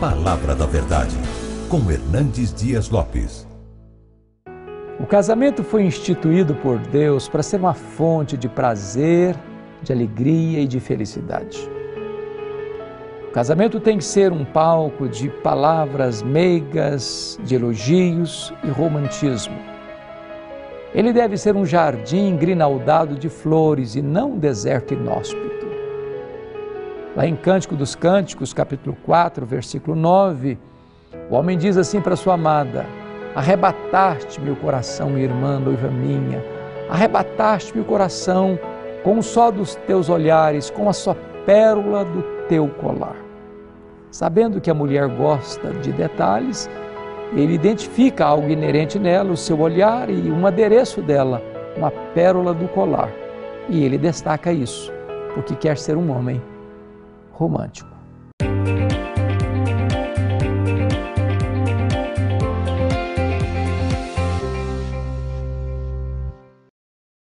Palavra da Verdade, com Hernandes Dias Lopes. O casamento foi instituído por Deus para ser uma fonte de prazer, de alegria e de felicidade. O casamento tem que ser um palco de palavras meigas, de elogios e romantismo. Ele deve ser um jardim grinaldado de flores e não um deserto inóspito. Lá em Cântico dos Cânticos, capítulo 4, versículo 9, o homem diz assim para sua amada: arrebataste-me o coração, minha irmã, noiva minha, arrebataste-me o coração com o só dos teus olhares, com a só pérola do teu colar. Sabendo que a mulher gosta de detalhes, ele identifica algo inerente nela, o seu olhar e um adereço dela, uma pérola do colar. E ele destaca isso, porque quer ser um homem romântico.